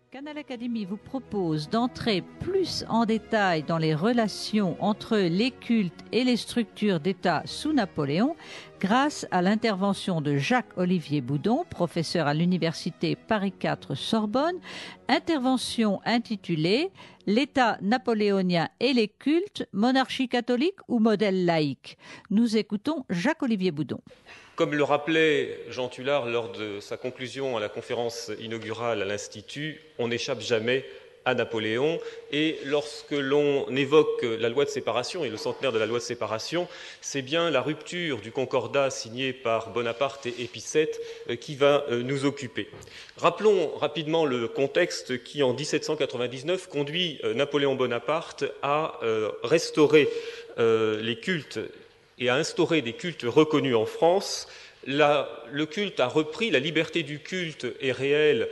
Canal Académie vous propose d'entrer plus en détail dans les relations entre les cultes et les structures d'État sous Napoléon grâce à l'intervention de Jacques-Olivier Boudon, professeur à l'université Paris IV Sorbonne, intervention intitulée « L'État napoléonien et les cultes, monarchie catholique ou modèle laïque ». Nous écoutons Jacques-Olivier Boudon. Comme le rappelait Jean Tullard lors de sa conclusion à la conférence inaugurale à l'Institut, on n'échappe jamais à Napoléon. Et lorsque l'on évoque la loi de séparation et le centenaire de la loi de séparation, c'est bien la rupture du concordat signé par Bonaparte et Épicète qui va nous occuper. Rappelons rapidement le contexte qui, en 1799, conduit Napoléon Bonaparte à restaurer les cultes et à instaurer des cultes reconnus en France. Le culte a repris, la liberté du culte est réelle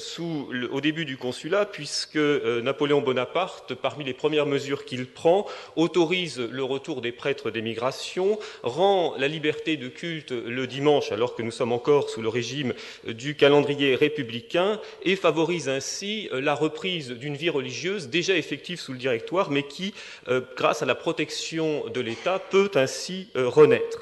au début du consulat, puisque Napoléon Bonaparte, parmi les premières mesures qu'il prend, autorise le retour des prêtres d'émigration, rend la liberté de culte le dimanche, alors que nous sommes encore sous le régime du calendrier républicain, et favorise ainsi la reprise d'une vie religieuse déjà effective sous le Directoire, mais qui, grâce à la protection de l'État, peut ainsi renaître.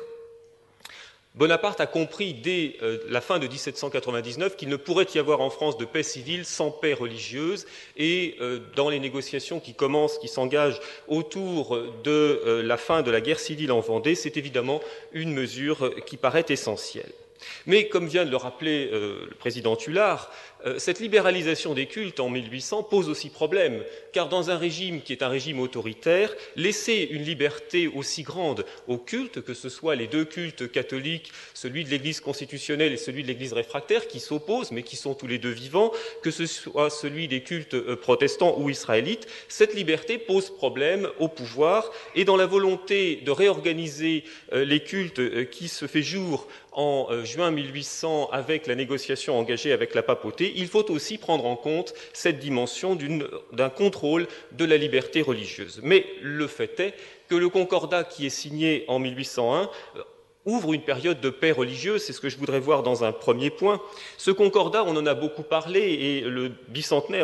Bonaparte a compris dès la fin de 1799 qu'il ne pourrait y avoir en France de paix civile sans paix religieuse, et dans les négociations qui s'engagent autour de la fin de la guerre civile en Vendée, c'est évidemment une mesure qui paraît essentielle. Mais comme vient de le rappeler le président Tullard, cette libéralisation des cultes en 1800 pose aussi problème, car dans un régime qui est un régime autoritaire, laisser une liberté aussi grande aux cultes, que ce soit les deux cultes catholiques, celui de l'Église constitutionnelle et celui de l'Église réfractaire, qui s'opposent, mais qui sont tous les deux vivants, que ce soit celui des cultes protestants ou israélites, cette liberté pose problème au pouvoir, et dans la volonté de réorganiser les cultes qui se fait jour en juin 1800 avec la négociation engagée avec la papauté, il faut aussi prendre en compte cette dimension d'un contrôle de la liberté religieuse. Mais le fait est que le concordat qui est signé en 1801 ouvre une période de paix religieuse, c'est ce que je voudrais voir dans un premier point. Ce concordat, on en a beaucoup parlé, et le bicentenaire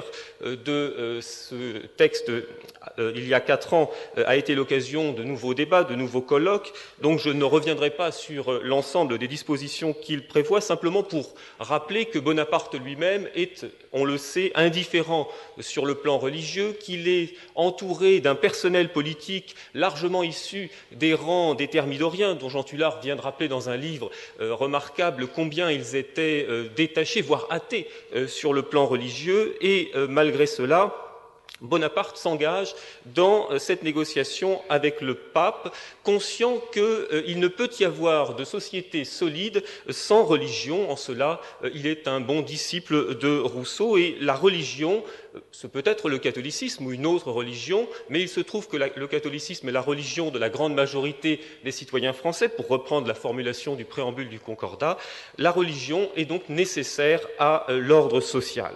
de ce texte, il y a 4 ans, a été l'occasion de nouveaux débats, de nouveaux colloques, donc je ne reviendrai pas sur l'ensemble des dispositions qu'il prévoit, simplement pour rappeler que Bonaparte lui-même est, on le sait, indifférent sur le plan religieux, qu'il est entouré d'un personnel politique largement issu des rangs des thermidoriens, dont Jean Tullard vient de rappeler dans un livre remarquable combien ils étaient détachés, voire athées, sur le plan religieux, et malgré cela, Bonaparte s'engage dans cette négociation avec le pape, conscient qu'il ne peut y avoir de société solide sans religion. En cela, il est un bon disciple de Rousseau, et la religion, ce peut être le catholicisme ou une autre religion, mais il se trouve que le catholicisme est la religion de la grande majorité des citoyens français, pour reprendre la formulation du préambule du Concordat. La religion est donc nécessaire à l'ordre social.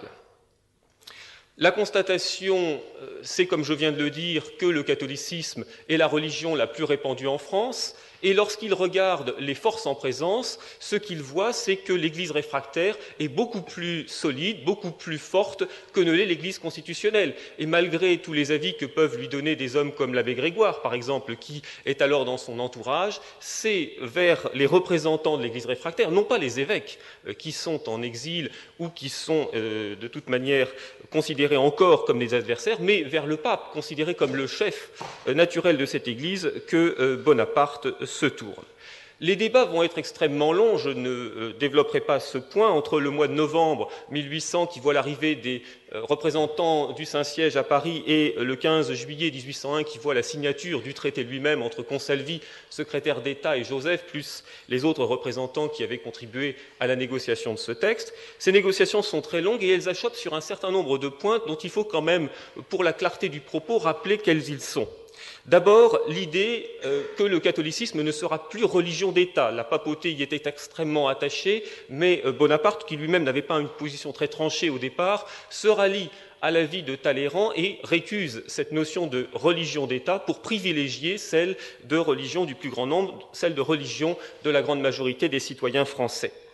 La constatation, c'est, comme je viens de le dire, que le catholicisme est la religion la plus répandue en France, et lorsqu'il regarde les forces en présence, ce qu'il voit, c'est que l'Église réfractaire est beaucoup plus solide, beaucoup plus forte que ne l'est l'Église constitutionnelle. Et malgré tous les avis que peuvent lui donner des hommes comme l'abbé Grégoire, par exemple, qui est alors dans son entourage, c'est vers les représentants de l'Église réfractaire, non pas les évêques qui sont en exil ou qui sont de toute manière considérés encore comme des adversaires, mais vers le pape, considéré comme le chef naturel de cette Église, que Bonaparte se tourne. Les débats vont être extrêmement longs, je ne développerai pas ce point. Entre le mois de novembre 1800, qui voit l'arrivée des représentants du Saint-Siège à Paris, et le 15 juillet 1801, qui voit la signature du traité lui-même entre Consalvi, secrétaire d'État, et Joseph, plus les autres représentants qui avaient contribué à la négociation de ce texte. Ces négociations sont très longues, et elles achoppent sur un certain nombre de points dont il faut quand même, pour la clarté du propos, rappeler quels ils sont. D'abord, l'idée que le catholicisme ne sera plus religion d'État. La papauté y était extrêmement attachée, mais Bonaparte, qui lui-même n'avait pas une position très tranchée au départ, se rallie à l'avis de Talleyrand et récuse cette notion de religion d'État pour privilégier celle de religion du plus grand nombre, celle de religion de la grande majorité des citoyens français.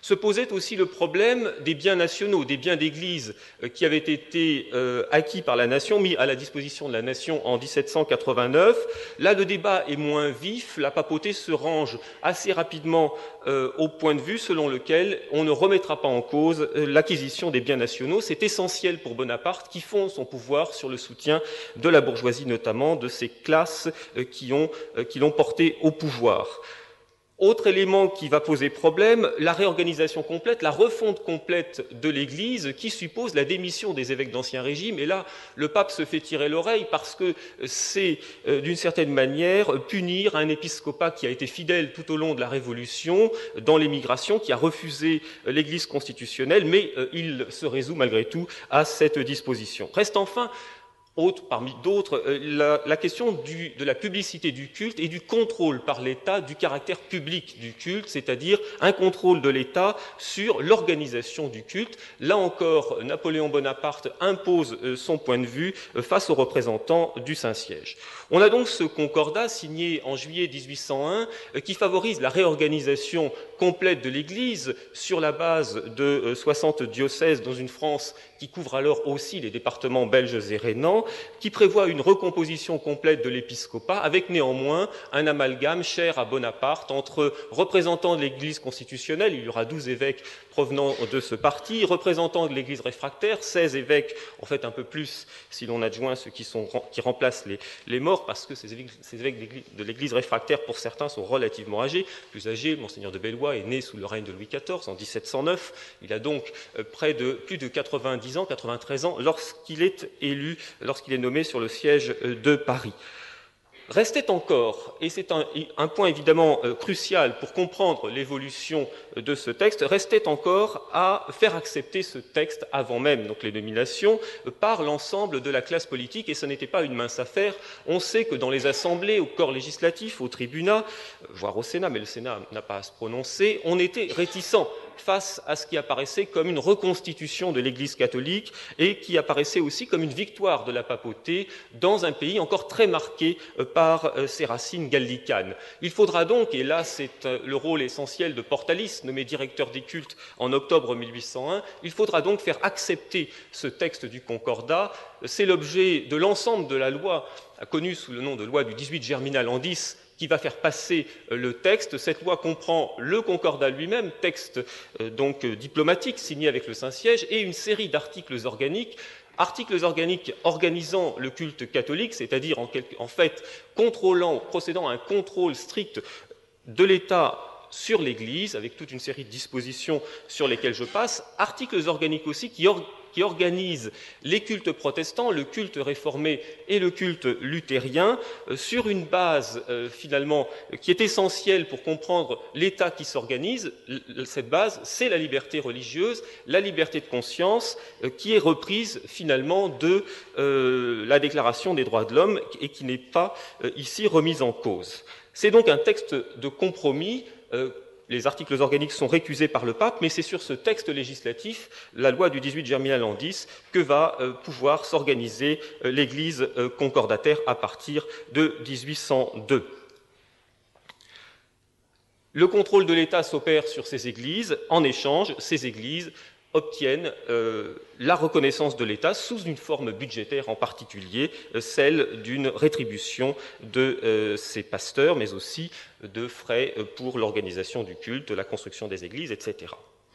Se posait aussi le problème des biens nationaux, des biens d'église qui avaient été acquis par la nation, mis à la disposition de la nation en 1789. Là, le débat est moins vif, la papauté se range assez rapidement au point de vue selon lequel on ne remettra pas en cause l'acquisition des biens nationaux. C'est essentiel pour Bonaparte qui fonde son pouvoir sur le soutien de la bourgeoisie, notamment de ces classes qui l'ont porté au pouvoir. Autre élément qui va poser problème, la réorganisation complète, la refonte complète de l'Église qui suppose la démission des évêques d'Ancien Régime. Et là, le pape se fait tirer l'oreille parce que c'est, d'une certaine manière, punir un épiscopat qui a été fidèle tout au long de la Révolution, dans l'émigration, qui a refusé l'Église constitutionnelle, mais il se résout malgré tout à cette disposition. Reste enfin parmi d'autres, la question de la publicité du culte et du contrôle par l'État du caractère public du culte, c'est-à-dire un contrôle de l'État sur l'organisation du culte. Là encore, Napoléon Bonaparte impose son point de vue face aux représentants du Saint-Siège. On a donc ce concordat signé en juillet 1801 qui favorise la réorganisation complète de l'Église sur la base de 60 diocèses dans une France qui couvre alors aussi les départements belges et rhénans, qui prévoit une recomposition complète de l'épiscopat, avec néanmoins un amalgame cher à Bonaparte entre représentants de l'Église constitutionnelle, il y aura 12 évêques provenant de ce parti, représentants de l'Église réfractaire, 16 évêques, en fait un peu plus si l'on adjoint ceux qui remplacent les morts, parce que ces évêques de l'Église réfractaire, pour certains, sont relativement âgés, plus âgés. Monseigneur de Bellois est né sous le règne de Louis XIV en 1709, il a donc plus de 90 ans, 93 ans, lorsqu'il est nommé sur le siège de Paris. Restait encore, et c'est un point évidemment crucial pour comprendre l'évolution de ce texte, restait encore à faire accepter ce texte avant même donc les nominations par l'ensemble de la classe politique, et ce n'était pas une mince affaire. On sait que dans les assemblées, au corps législatif, au tribunat, voire au Sénat, mais le Sénat n'a pas à se prononcer, on était réticents face à ce qui apparaissait comme une reconstitution de l'Église catholique et qui apparaissait aussi comme une victoire de la papauté dans un pays encore très marqué par ses racines gallicanes. Il faudra donc, et là c'est le rôle essentiel de Portalis, nommé directeur des cultes en octobre 1801, il faudra donc faire accepter ce texte du Concordat. C'est l'objet de l'ensemble de la loi, connue sous le nom de loi du 18 Germinal an 10, qui va faire passer le texte. Cette loi comprend le Concordat lui-même, texte donc diplomatique signé avec le Saint-Siège, et une série d'articles organiques organisant le culte catholique, c'est-à-dire en fait procédant à un contrôle strict de l'État sur l'Église, avec toute une série de dispositions sur lesquelles je passe, articles organiques aussi qui organise les cultes protestants, le culte réformé et le culte luthérien, sur une base finalement qui est essentielle pour comprendre l'État qui s'organise. Cette base, c'est la liberté religieuse, la liberté de conscience, qui est reprise finalement de la Déclaration des droits de l'homme et qui n'est pas ici remise en cause. C'est donc un texte de compromis. Les articles organiques sont récusés par le pape, mais c'est sur ce texte législatif, la loi du 18 Germinal an 10, que va pouvoir s'organiser l'Église concordataire à partir de 1802. Le contrôle de l'État s'opère sur ces églises. En échange, ces églises obtiennent la reconnaissance de l'État sous une forme budgétaire en particulier, celle d'une rétribution de ces pasteurs, mais aussi de frais pour l'organisation du culte, la construction des églises, etc.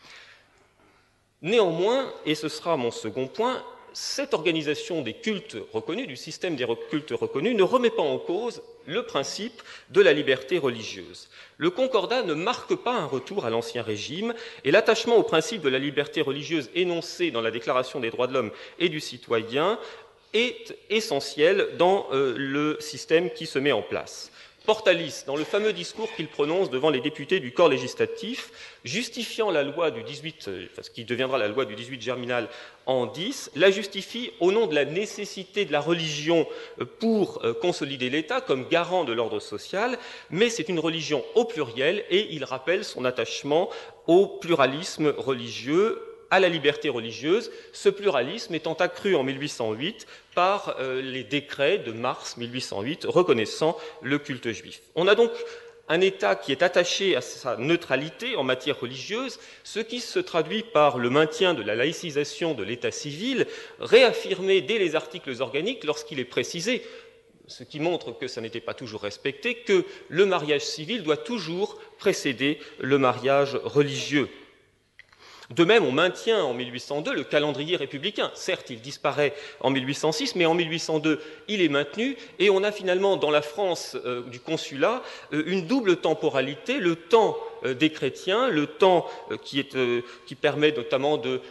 Néanmoins, et ce sera mon second point, cette organisation des cultes reconnus, du système des cultes reconnus, ne remet pas en cause le principe de la liberté religieuse. Le Concordat ne marque pas un retour à l'Ancien Régime, et l'attachement au principe de la liberté religieuse énoncé dans la Déclaration des droits de l'homme et du citoyen est essentiel dans le système qui se met en place. Portalis, dans le fameux discours qu'il prononce devant les députés du corps législatif, justifiant la loi du 18, ce qui deviendra la loi du 18 Germinal en 10, la justifie au nom de la nécessité de la religion pour consolider l'État comme garant de l'ordre social, mais c'est une religion au pluriel et il rappelle son attachement au pluralisme religieux, à la liberté religieuse, ce pluralisme étant accru en 1808 par les décrets de mars 1808 reconnaissant le culte juif. On a donc un État qui est attaché à sa neutralité en matière religieuse, ce qui se traduit par le maintien de la laïcisation de l'État civil, réaffirmé dès les articles organiques lorsqu'il est précisé, ce qui montre que ça n'était pas toujours respecté, que le mariage civil doit toujours précéder le mariage religieux. De même, on maintient en 1802 le calendrier républicain. Certes, il disparaît en 1806, mais en 1802, il est maintenu, et on a finalement, dans la France du consulat, une double temporalité, le temps des chrétiens, le temps qui permet notamment de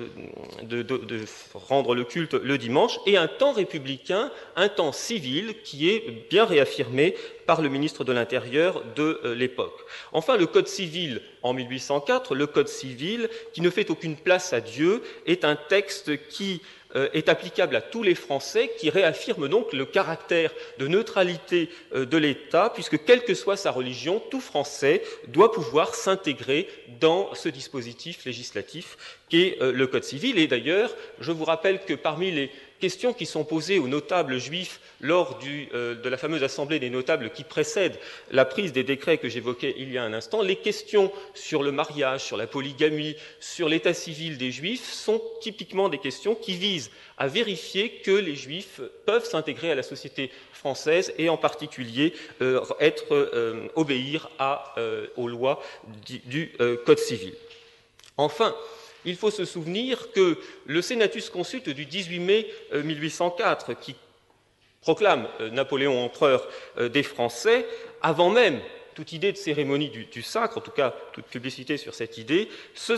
rendre le culte le dimanche, et un temps républicain, un temps civil, qui est bien réaffirmé par le ministre de l'Intérieur de l'époque. Enfin, le Code civil, en 1804, le Code civil, qui ne fait aucune place à Dieu, est un texte qui est applicable à tous les Français, qui réaffirme donc le caractère de neutralité de l'État, puisque quelle que soit sa religion, tout Français doit pouvoir s'intégrer dans ce dispositif législatif qu'est le Code civil. Et d'ailleurs, je vous rappelle que parmi les questions qui sont posées aux notables juifs lors de la fameuse assemblée des notables qui précède la prise des décrets que j'évoquais il y a un instant, les questions sur le mariage, sur la polygamie, sur l'état civil des juifs sont typiquement des questions qui visent à vérifier que les juifs peuvent s'intégrer à la société française et en particulier obéir aux lois du Code civil. Enfin, il faut se souvenir que le Senatus Consulte du 18 mai 1804, qui proclame Napoléon empereur des Français, avant même toute idée de cérémonie du sacre, en tout cas toute publicité sur cette idée, ce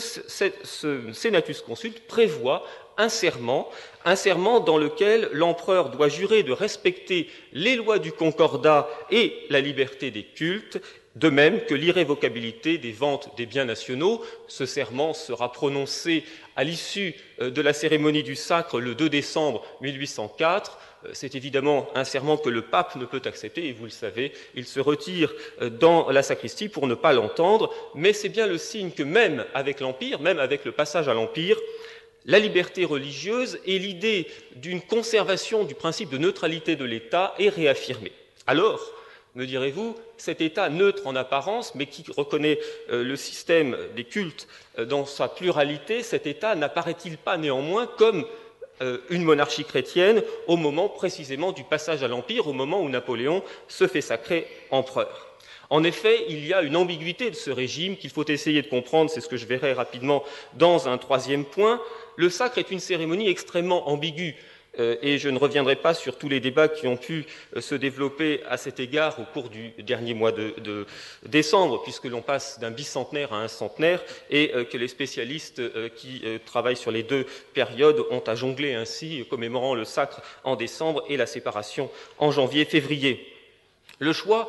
Senatus Consulte prévoit un serment dans lequel l'empereur doit jurer de respecter les lois du Concordat et la liberté des cultes, de même que l'irrévocabilité des ventes des biens nationaux. Ce serment sera prononcé à l'issue de la cérémonie du sacre le 2 décembre 1804. C'est évidemment un serment que le pape ne peut accepter, et vous le savez, il se retire dans la sacristie pour ne pas l'entendre, mais c'est bien le signe que même avec l'Empire, même avec le passage à l'Empire, la liberté religieuse et l'idée d'une conservation du principe de neutralité de l'État est réaffirmée. Alors, me direz-vous, cet État neutre en apparence, mais qui reconnaît le système des cultes dans sa pluralité, cet État n'apparaît-il pas néanmoins comme une monarchie chrétienne au moment précisément du passage à l'Empire, au moment où Napoléon se fait sacrer empereur? En effet, il y a une ambiguïté de ce régime qu'il faut essayer de comprendre, c'est ce que je verrai rapidement dans un troisième point. Le sacre est une cérémonie extrêmement ambiguë. Et je ne reviendrai pas sur tous les débats qui ont pu se développer à cet égard au cours du dernier mois de décembre, puisque l'on passe d'un bicentenaire à un centenaire, et que les spécialistes qui travaillent sur les deux périodes ont à jongler ainsi, commémorant le sacre en décembre et la séparation en janvier-février. Le choix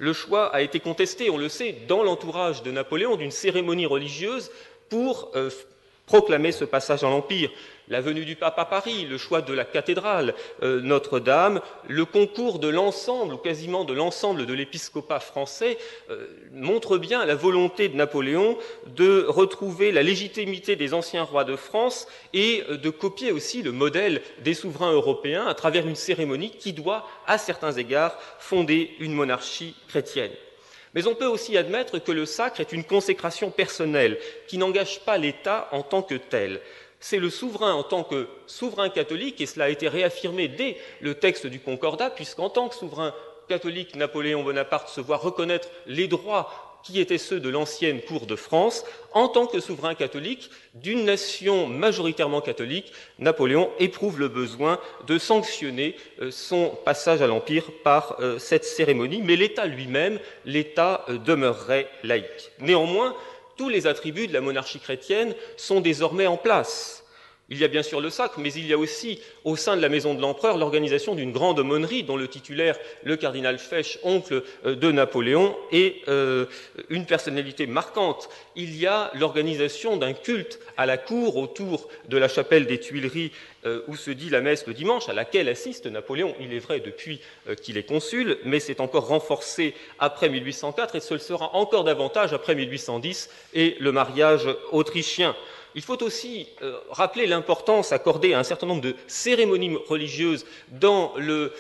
a été contesté, on le sait, dans l'entourage de Napoléon, d'une cérémonie religieuse pour proclamer ce passage à l'Empire. La venue du pape à Paris, le choix de la cathédrale Notre-Dame, le concours de l'ensemble, ou quasiment de l'ensemble de l'épiscopat français, montrent bien la volonté de Napoléon de retrouver la légitimité des anciens rois de France et de copier aussi le modèle des souverains européens à travers une cérémonie qui doit, à certains égards, fonder une monarchie chrétienne. Mais on peut aussi admettre que le sacre est une consécration personnelle qui n'engage pas l'État en tant que tel. C'est le souverain en tant que souverain catholique, et cela a été réaffirmé dès le texte du Concordat, puisqu'en tant que souverain catholique, Napoléon Bonaparte se voit reconnaître les droits qui étaient ceux de l'ancienne cour de France. En tant que souverain catholique d'une nation majoritairement catholique, Napoléon éprouve le besoin de sanctionner son passage à l'Empire par cette cérémonie, mais l'État lui-même, l'État demeurerait laïque. Néanmoins, tous les attributs de la monarchie chrétienne sont désormais en place. Il y a bien sûr le sacre, mais il y a aussi, au sein de la maison de l'empereur, l'organisation d'une grande aumônerie dont le titulaire, le cardinal Fesch, oncle de Napoléon, est une personnalité marquante. Il y a l'organisation d'un culte à la cour autour de la chapelle des Tuileries où se dit la messe le dimanche, à laquelle assiste Napoléon, il est vrai, depuis qu'il est consul, mais c'est encore renforcé après 1804 et ce le sera encore davantage après 1810 et le mariage autrichien. Il faut aussi rappeler l'importance accordée à un certain nombre de cérémonies religieuses dans le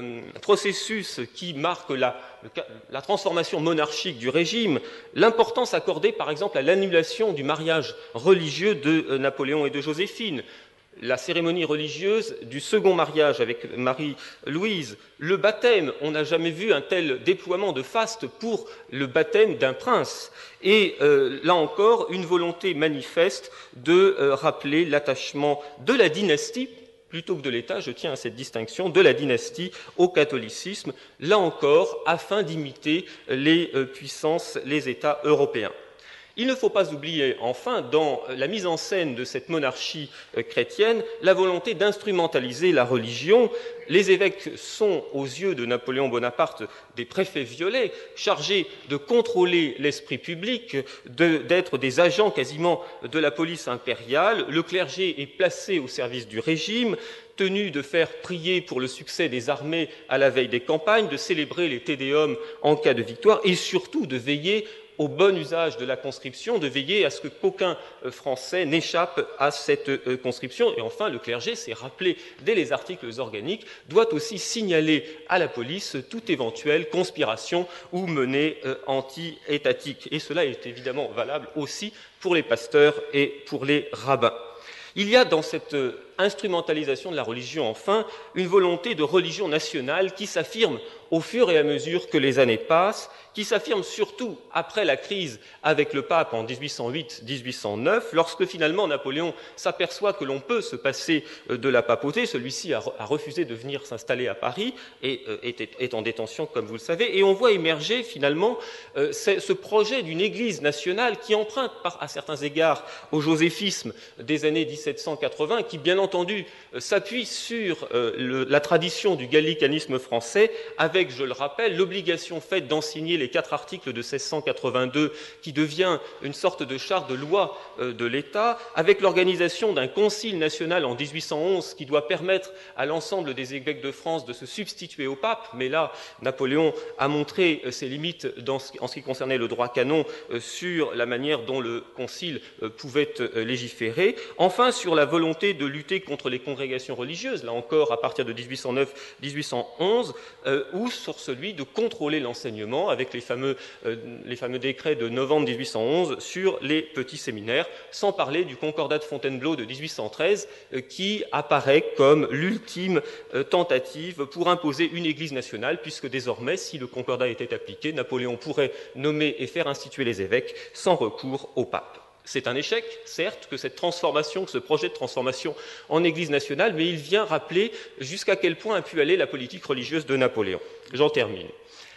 processus qui marque la transformation monarchique du régime, l'importance accordée par exemple à l'annulation du mariage religieux de Napoléon et de Joséphine, la cérémonie religieuse du second mariage avec Marie-Louise, le baptême, on n'a jamais vu un tel déploiement de faste pour le baptême d'un prince. Et là encore, une volonté manifeste de rappeler l'attachement de la dynastie, plutôt que de l'État, je tiens à cette distinction, de la dynastie au catholicisme, là encore, afin d'imiter les puissances, les États européens. Il ne faut pas oublier, enfin, dans la mise en scène de cette monarchie chrétienne, la volonté d'instrumentaliser la religion. Les évêques sont, aux yeux de Napoléon Bonaparte, des préfets violets, chargés de contrôler l'esprit public, d'être des agents quasiment de la police impériale. Le clergé est placé au service du régime, tenu de faire prier pour le succès des armées à la veille des campagnes, de célébrer les Te Deum en cas de victoire, et surtout de veiller au bon usage de la conscription, de veiller à ce qu'aucun Français n'échappe à cette conscription. Et enfin, le clergé, c'est rappelé dès les articles organiques, doit aussi signaler à la police toute éventuelle conspiration ou menée anti-étatique. Et cela est évidemment valable aussi pour les pasteurs et pour les rabbins. Il y a dans cette instrumentalisation de la religion, enfin, une volonté de religion nationale qui s'affirme au fur et à mesure que les années passent, qui s'affirme surtout après la crise avec le pape en 1808-1809, lorsque finalement Napoléon s'aperçoit que l'on peut se passer de la papauté. Celui-ci a refusé de venir s'installer à Paris et est en détention, comme vous le savez, et on voit émerger finalement ce projet d'une Église nationale qui emprunte à certains égards au joséphisme des années 1780, qui bien entendu s'appuie sur la tradition du gallicanisme français, avec, je le rappelle, l'obligation faite d'enseigner les 4 articles de 1682, qui devient une sorte de charte de loi de l'État, avec l'organisation d'un concile national en 1811 qui doit permettre à l'ensemble des évêques de France de se substituer au pape, mais là, Napoléon a montré ses limites en ce qui concernait le droit canon sur la manière dont le concile pouvait légiférer. Enfin, sur la volonté de lutter contre les congrégations religieuses, là encore à partir de 1809-1811, ou sur celui de contrôler l'enseignement avec les fameux décrets de novembre 1811 sur les petits séminaires, sans parler du Concordat de Fontainebleau de 1813 qui apparaît comme l'ultime tentative pour imposer une Église nationale, puisque désormais, si le Concordat était appliqué, Napoléon pourrait nommer et faire instituer les évêques sans recours au pape. C'est un échec, certes, que cette transformation, que ce projet de transformation en Église nationale, mais il vient rappeler jusqu'à quel point a pu aller la politique religieuse de Napoléon. J'en termine.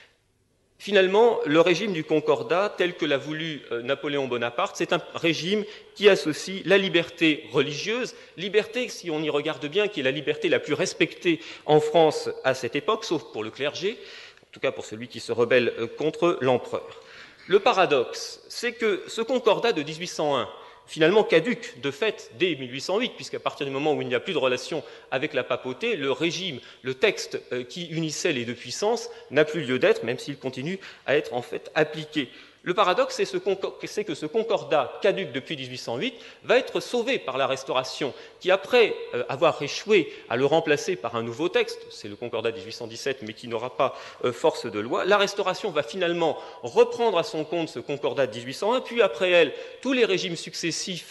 Finalement, le régime du Concordat, tel que l'a voulu Napoléon Bonaparte, c'est un régime qui associe la liberté religieuse, liberté, si on y regarde bien, qui est la liberté la plus respectée en France à cette époque, sauf pour le clergé, en tout cas pour celui qui se rebelle contre l'empereur. Le paradoxe, c'est que ce Concordat de 1801, finalement caduque de fait dès 1808, puisqu'à partir du moment où il n'y a plus de relation avec la papauté, le régime, le texte qui unissait les deux puissances n'a plus lieu d'être, même s'il continue à être en fait appliqué. Le paradoxe, c'est que ce concordat caduc depuis 1808 va être sauvé par la Restauration, qui après avoir échoué à le remplacer par un nouveau texte, c'est le concordat de 1817, mais qui n'aura pas force de loi, la Restauration va finalement reprendre à son compte ce concordat de 1801, puis après elle, tous les régimes successifs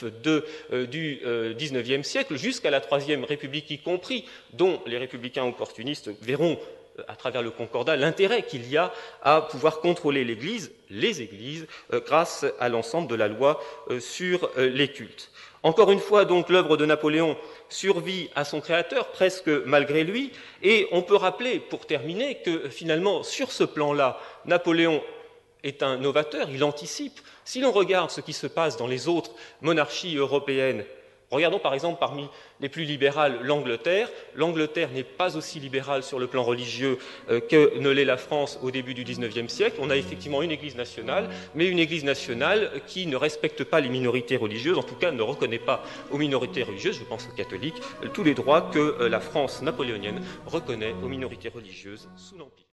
du XIXe siècle, jusqu'à la Troisième République y compris, dont les républicains opportunistes verront à travers le Concordat, l'intérêt qu'il y a à pouvoir contrôler l'Église, les Églises, grâce à l'ensemble de la loi sur les cultes. Encore une fois, donc, l'œuvre de Napoléon survit à son créateur, presque malgré lui, et on peut rappeler, pour terminer, que finalement, sur ce plan-là, Napoléon est un novateur, il anticipe. Si l'on regarde ce qui se passe dans les autres monarchies européennes, regardons par exemple parmi les plus libérales l'Angleterre. L'Angleterre n'est pas aussi libérale sur le plan religieux que ne l'est la France au début du XIXe siècle. On a effectivement une Église nationale, mais une Église nationale qui ne respecte pas les minorités religieuses, en tout cas ne reconnaît pas aux minorités religieuses, je pense aux catholiques, tous les droits que la France napoléonienne reconnaît aux minorités religieuses sous l'Empire.